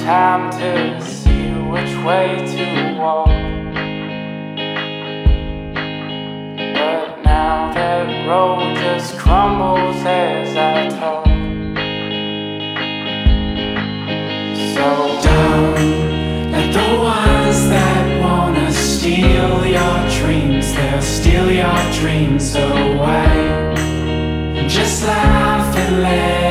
time to see which way to walk. But now that road just crumbles as I talk. So don't let the ones that wanna steal your dreams, they'll steal your dreams away. Just laugh and let